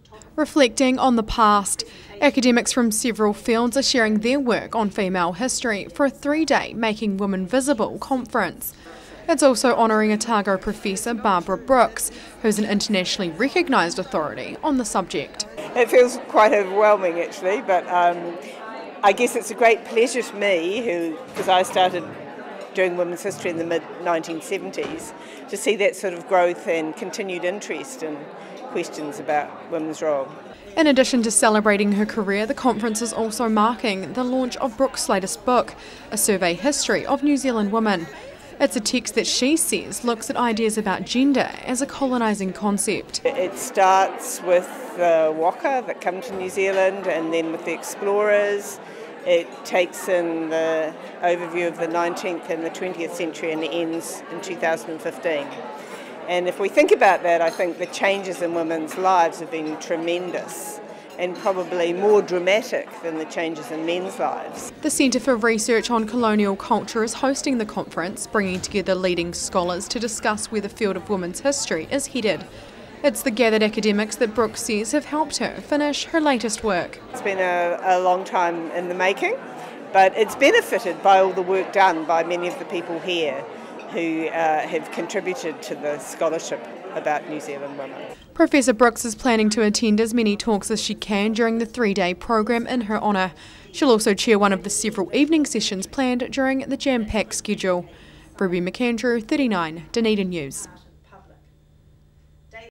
Reflecting on the past, academics from several fields are sharing their work on female history for a 3-day Making Women Visible conference. It's also honouring Otago professor Barbara Brooks, who's an internationally recognised authority on the subject. It feels quite overwhelming actually, but I guess it's a great pleasure to me, because I started doing women's history in the mid-1970s, to see that sort of growth and continued interest in questions about women's role. In addition to celebrating her career, the conference is also marking the launch of Brooks' latest book, A Survey History of New Zealand Women. It's a text that she says looks at ideas about gender as a colonising concept. It starts with the waka that come to New Zealand, and then with the explorers. It takes in the overview of the 19th and the 20th century and ends in 2015. And if we think about that, I think the changes in women's lives have been tremendous and probably more dramatic than the changes in men's lives. The Centre for Research on Colonial Culture is hosting the conference, bringing together leading scholars to discuss where the field of women's history is headed. It's the gathered academics that Brooks says have helped her finish her latest work. It's been a long time in the making, but it's benefited by all the work done by many of the people here who have contributed to the scholarship about New Zealand women. Professor Brooks is planning to attend as many talks as she can during the 3-day program in her honour. She'll also chair one of the several evening sessions planned during the jam-packed schedule. Ruby McAndrew, 39, Dunedin News.